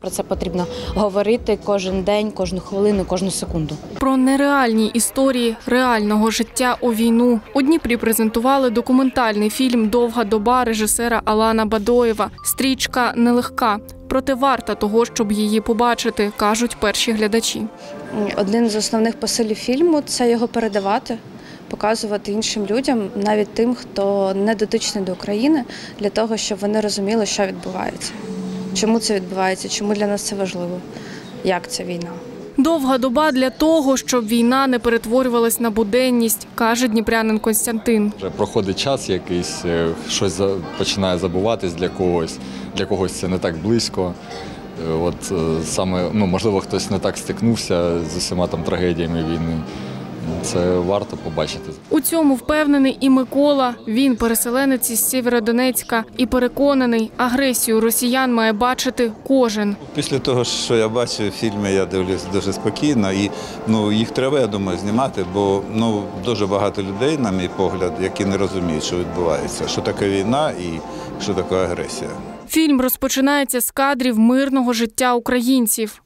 Про це потрібно говорити кожен день, кожну хвилину, кожну секунду. Про нереальні історії реального життя у війну. У Дніпрі презентували документальний фільм «Довга доба» режисера Алана Бадоєва. Стрічка нелегка, проте варта того, щоб її побачити, кажуть перші глядачі. Один з основних посилів фільму – це його передавати, показувати іншим людям, навіть тим, хто не дотичний до України, для того, щоб вони розуміли, що відбувається. Чому це відбувається, чому для нас це важливо, як ця війна. Довга доба для того, щоб війна не перетворювалась на буденність, каже дніпрянин Костянтин. Вже проходить час якийсь, щось починає забуватись для когось це не так близько. От саме, можливо, хтось не так стикнувся з усіма там трагедіями війни. Це варто побачити. У цьому впевнений і Микола. Він переселенець із Сєвєродонецька і переконаний, агресію росіян має бачити кожен. Після того, що я бачив в фільмі, я дивлюсь дуже спокійно. І їх треба, я думаю, знімати, бо дуже багато людей, на мій погляд, які не розуміють, що відбувається, що таке війна і що таке агресія. Фільм розпочинається з кадрів мирного життя українців.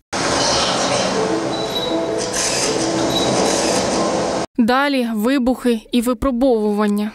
Далі вибухи і випробовування.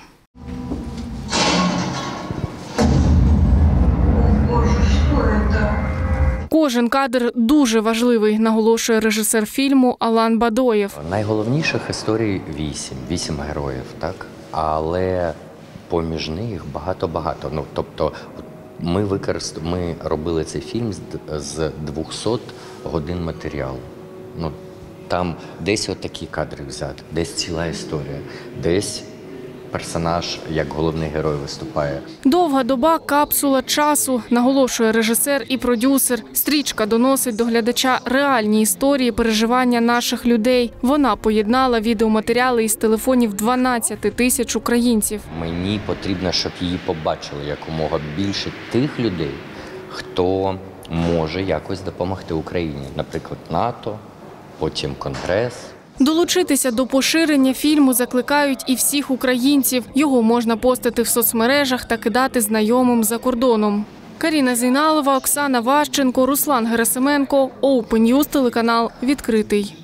Кожен кадр дуже важливий, наголошує режисер фільму Алан Бадоєв. Найголовніших історій 8 героїв, так? Але поміж них багато-багато. Тобто ми робили цей фільм з 200 годин матеріалу. Там десь отакі кадри взяти, десь ціла історія, десь персонаж як головний герой виступає. Довга доба – капсула часу, наголошує режисер і продюсер. Стрічка доносить до глядача реальні історії переживання наших людей. Вона поєднала відеоматеріали із телефонів 12 тисяч українців. Мені потрібно, щоб її побачили якомога більше тих людей, хто може якось допомогти Україні. Наприклад, НАТО, потім Конгрес. Долучитися до поширення фільму закликають і всіх українців. Його можна постити в соцмережах та кидати знайомим за кордоном. Каріна Зейналова, Оксана Ващенко, Руслан Герасименко, Open News, телеканал «Відкритий».